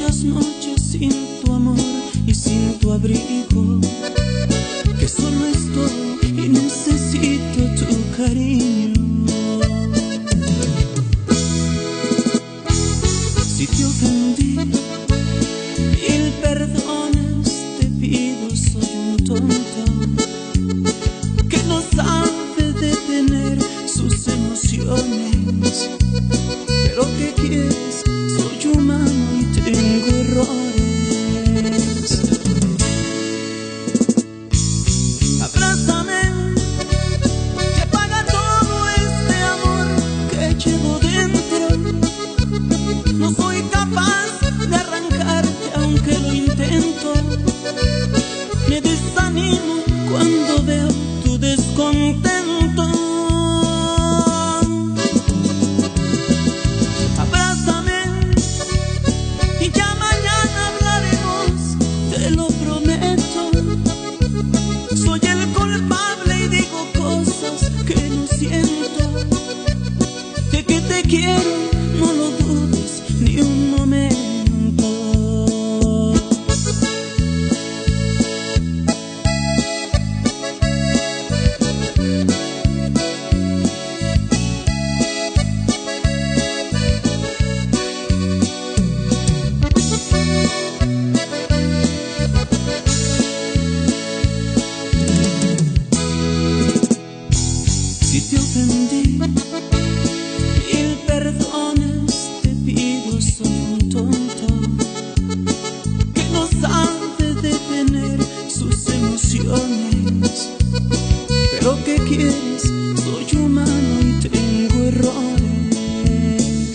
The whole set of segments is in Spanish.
muchas noches sin tu amor y sin tu abrigo, que solo estoy y necesito tu cariño. Si te ofendí, mil perdones te pido, soy un tonto que no sabe detener sus emociones. Pero ¿qué quieres? Soy humano y tengo errores. Abrázame, que apaga todo este amor que llevo dentro. No soy capaz de arrancarte aunque lo intento. Me desanimo cuando veo tu descontento. Abrázame y ya mañana hablaremos, te lo prometo. Soy el culpable y digo cosas que no siento. De que te quiero, no lo dudes ni un momento. Si te ofendí, mil perdones te pido, soy un tonto que no sabe detener sus emociones. Pero ¿qué quieres? Soy humano y tengo errores.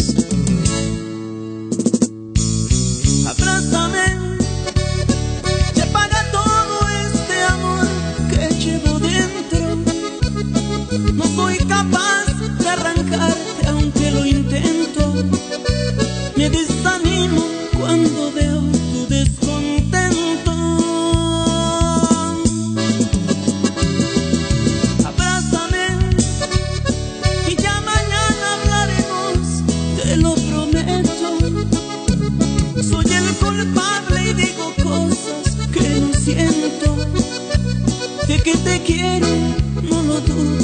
Abrázame, y apaga todo este amor que llevo dentro. No soy capaz de arrancarte aunque lo intento. Me desanimo cuando veo tu descontento. Abrázame y ya mañana hablaremos, te lo prometo. Soy el culpable y digo cosas que no siento. De que te quiero, no lo dudo